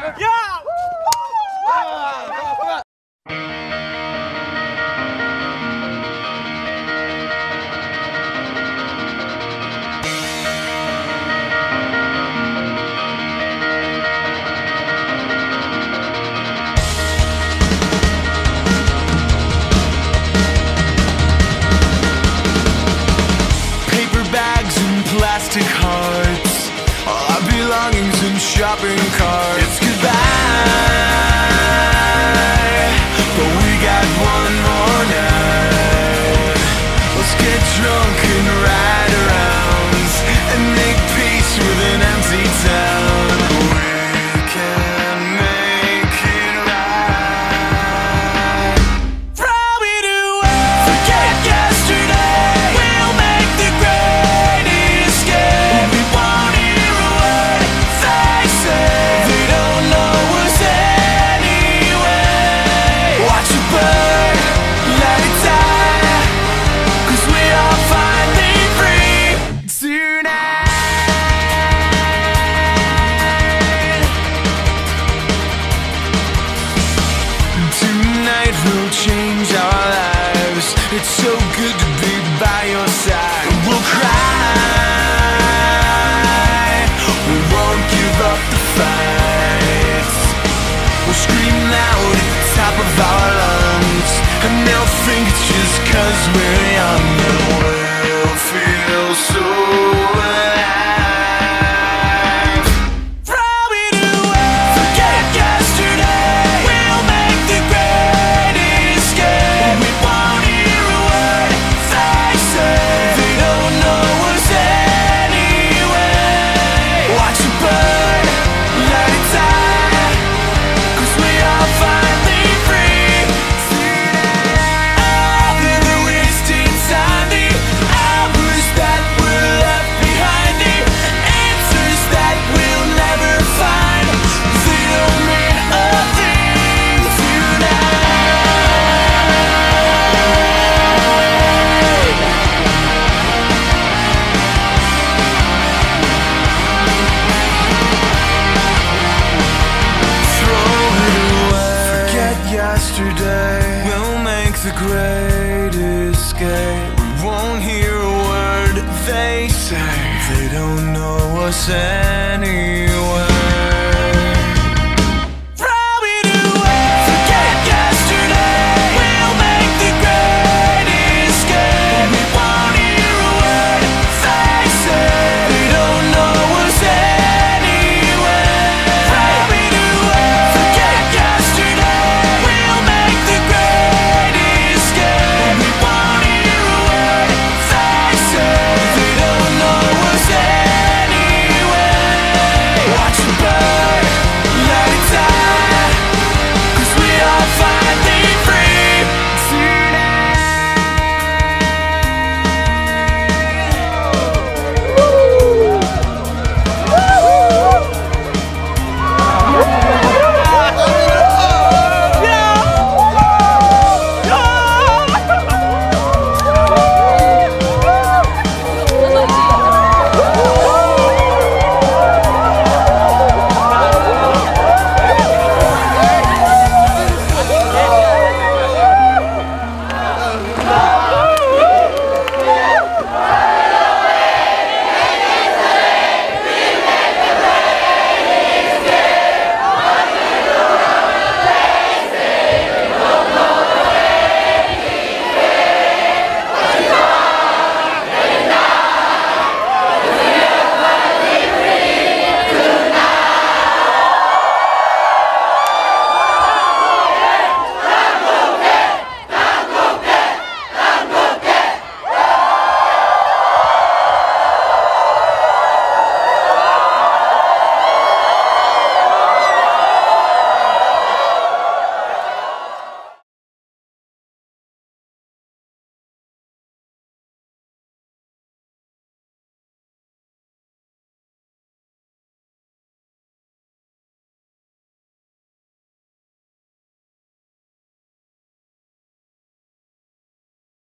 Plastic hearts, all our belongings in shopping carts. It's goodbye, but we got one more night. Let's get drunk and ride around and make peace with an empty town. We can make it right. Probably do it. Forget yesterday. We'll make the great escape. We won't hear a word they say. They don't know us anyway. Watch it burn, let it die, 'cause we are finally free tonight. Tonight will change our lives. It's so good to be by your side. We'll cry, we won't give up the fight. We'll scream loud at the top of our lungs, and they'll think it's just 'cause we're young. And we'll feel so alive. Probably do it. Forget yesterday. We'll make the great escape. We won't hear a word they say. They don't know us anyway. Watch it burn, let it die, 'cause we are finally free tonight. After the wasted time, the hours that were left behind, the answers that we'll never find, they don't mean a thing tonight. Throw it away. Forget yesterday. We'll make the great escape. We won't hear a word they say. They don't know us anyway.